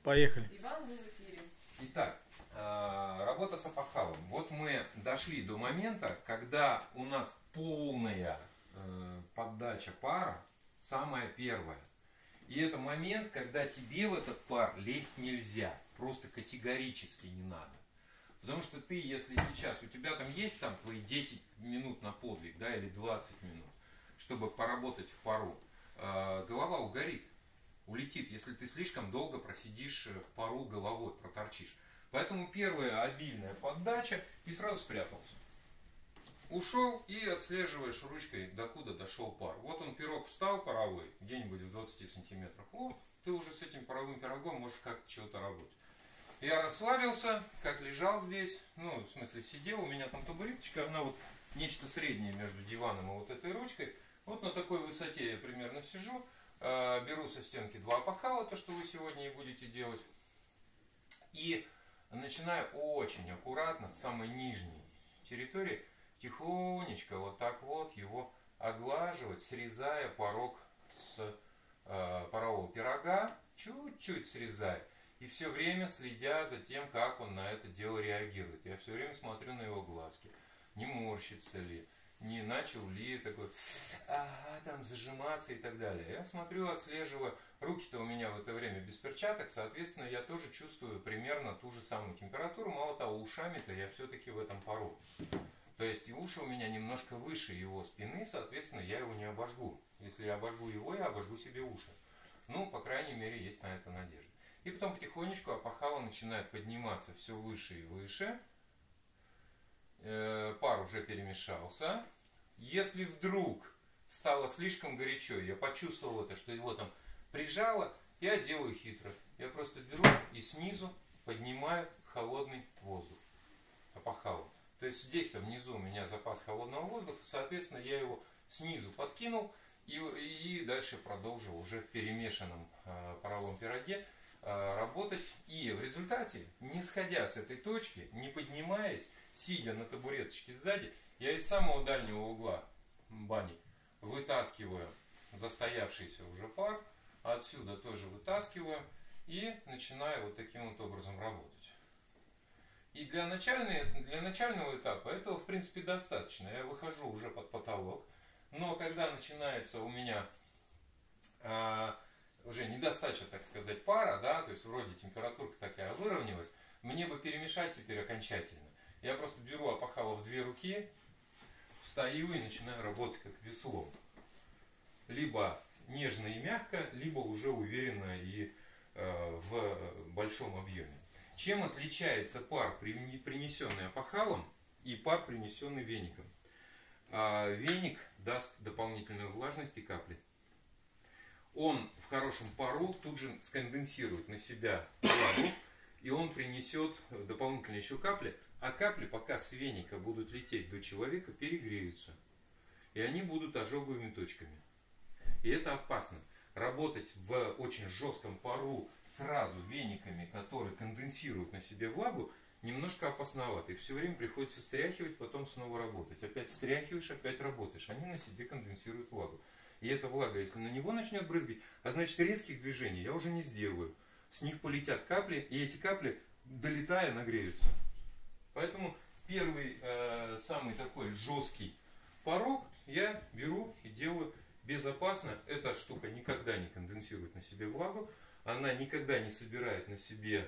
Поехали. Иван, мы в эфире. Итак, работа с опахалом. Вот мы дошли до момента, когда у нас полная поддача пара, самая первая. И это момент, когда тебе в этот пар лезть нельзя. Просто категорически не надо. Потому что ты, если сейчас, у тебя там есть там твои 10 минут на подвиг, да, или 20 минут, чтобы поработать в пару, голова угорит, улетит, если ты слишком долго просидишь в пару головой, проторчишь. Поэтому первая обильная поддача и сразу спрятался. Ушел и отслеживаешь ручкой, докуда дошел пар. Вот он, пирог встал паровой, где-нибудь в 20 сантиметрах. О, ты уже с этим паровым пирогом можешь как-то чего-то работать. Я расслабился, как лежал здесь, ну, в смысле сидел, у меня там табуреточка, она вот нечто среднее между диваном и вот этой ручкой. Вот на такой высоте я примерно сижу, беру со стенки 2 опахала, то, что вы сегодня и будете делать. И начинаю очень аккуратно с самой нижней территории, тихонечко вот так вот его оглаживать, срезая порог с парового пирога, чуть-чуть срезая. И все время следя за тем, как он на это дело реагирует. Я все время смотрю на его глазки. Не морщится ли, не начал ли такой там зажиматься и так далее. Я смотрю, отслеживаю. Руки-то у меня в это время без перчаток, соответственно, я тоже чувствую примерно ту же самую температуру. Мало того, ушами-то я все-таки в этом пару. То есть и уши у меня немножко выше его спины, соответственно, я его не обожгу. Если я обожгу его, я обожгу себе уши. Ну, по крайней мере, есть на это надежда. И потом потихонечку опахало начинает подниматься все выше и выше. Пар уже перемешался. Если вдруг стало слишком горячо, я почувствовал это, что его там прижало, я делаю хитро. Я просто беру и снизу поднимаю холодный воздух опахалом. То есть здесь внизу у меня запас холодного воздуха, соответственно, я его снизу подкинул и дальше продолжил уже в перемешанном паровом пироге работать. И в результате, не сходя с этой точки, не поднимаясь, сидя на табуреточке сзади, я из самого дальнего угла бани вытаскиваю застоявшийся уже пар, отсюда тоже вытаскиваю и начинаю вот таким вот образом работать. И для начального этапа этого в принципе достаточно. Я выхожу уже под потолок, но когда начинается у меня уже недостача, так сказать, пара, да, то есть вроде температурка такая выровнялась, мне бы перемешать теперь окончательно. Я просто беру опахало в 2 руки, встаю и начинаю работать как веслом. Либо нежно и мягко, либо уже уверенно и в большом объеме. Чем отличается пар, принесенный опахалом, и пар, принесенный веником? Веник даст дополнительную влажность и капли. Он в хорошем пару тут же сконденсирует на себя влагу, и он принесет дополнительные еще капли, а капли, пока с веника будут лететь до человека, перегреются. И они будут ожоговыми точками. И это опасно. Работать в очень жестком пару сразу вениками, которые конденсируют на себе влагу, немножко опасновато. И все время приходится стряхивать, потом снова работать. Опять стряхиваешь, опять работаешь. Они на себе конденсируют влагу. И эта влага, если на него начнет брызгать, а значит резких движений я уже не сделаю. С них полетят капли, и эти капли, долетая, нагреются. Поэтому первый, самый такой жесткий порог я беру и делаю безопасно. Эта штука никогда не конденсирует на себе влагу, она никогда не собирает на себе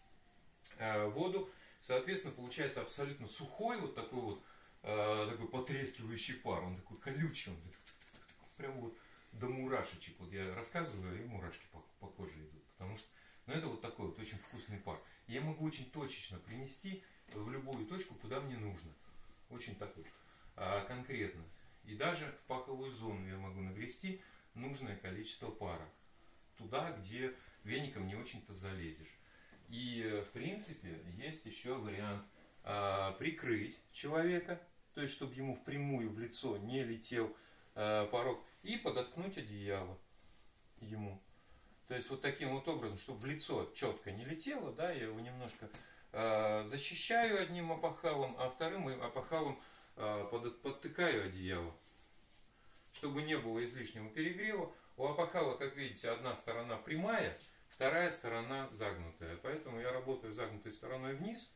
воду. Соответственно, получается абсолютно сухой вот такой вот такой потрескивающий пар. Он такой колючий, он прям вот до мурашечек. Вот я рассказываю, и мурашки по коже идут. Потому что это вот такой вот очень вкусный пар. Я могу очень точечно принести в любую точку, куда мне нужно. Очень такой конкретно. И даже в паховую зону я могу нагрести нужное количество пара. Туда, где веником не очень-то залезешь. И в принципе есть еще вариант прикрыть человека, то есть чтобы ему впрямую в лицо не летел порог, и подоткнуть одеяло ему. То есть вот таким вот образом, чтобы в лицо четко не летело, да, я его немножко защищаю одним опахалом, а вторым опахалом подтыкаю одеяло, чтобы не было излишнего перегрева. У опахала, как видите, одна сторона прямая, вторая сторона загнутая. Поэтому я работаю загнутой стороной вниз,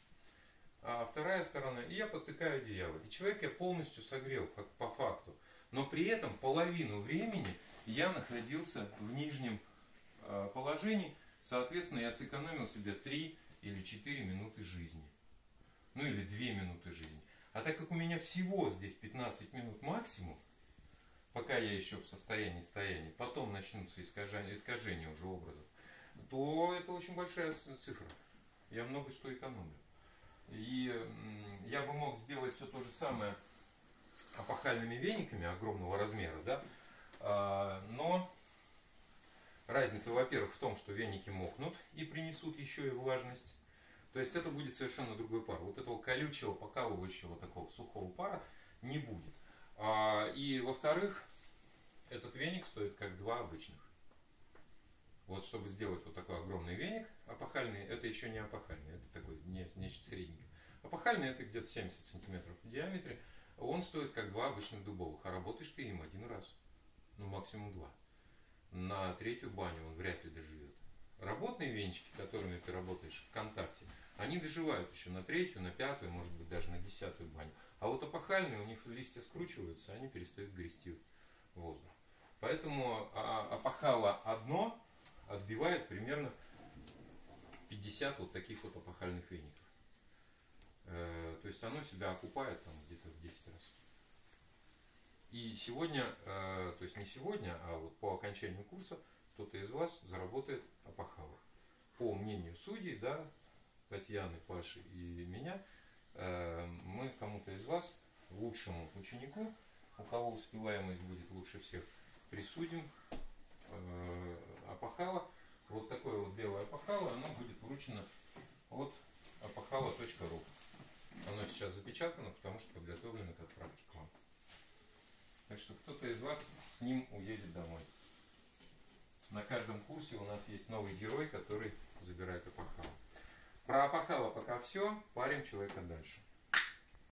а вторая сторона, и я подтыкаю одеяло. И человек я полностью согрел по факту. Но при этом половину времени я находился в нижнем положении. Соответственно, я сэкономил себе 3 или 4 минуты жизни. Ну или 2 минуты жизни. А так как у меня всего здесь 15 минут максимум, пока я еще в состоянии стояния, потом начнутся искажения уже образов, то это очень большая цифра. Я много что экономлю. И я бы мог сделать все то же самое опахальными вениками огромного размера, да? Но разница, во-первых, в том, что веники мокнут и принесут еще и влажность. То есть это будет совершенно другой пар. Вот этого колючего, покалывающего такого сухого пара не будет. И во-вторых, этот веник стоит как 2 обычных. Вот чтобы сделать вот такой огромный веник опахальный, это еще не опахальный, это такой нечто средненькое. Опахальный это где-то 70 сантиметров в диаметре, он стоит как 2 обычных дубовых, а работаешь ты им 1 раз, ну максимум 2. На 3-ю баню он вряд ли доживет. Работные венчики, которыми ты работаешь ВКонтакте, они доживают еще на 3-ю, на 5-ю, может быть даже на 10-ю баню. А вот опахальные, у них листья скручиваются, они перестают грести воздух. Поэтому опахало одно отбивает примерно 50 вот таких вот опахальных веников. То есть оно себя окупает там где-то в 10 раз. И сегодня, то есть не сегодня, а вот по окончанию курса кто-то из вас заработает опахало. По мнению судей, да, Татьяны, Паши и меня, мы кому-то из вас, лучшему ученику, у кого успеваемость будет лучше всех, присудим опахало. Вот такое вот белое опахало, оно будет вручено от опахало.ру. Оно сейчас запечатано, потому что подготовлено к отправке к вам. Так что кто-то из вас с ним уедет домой. На каждом курсе у нас есть новый герой, который забирает опахало. Про опахало пока все. Парим человека дальше.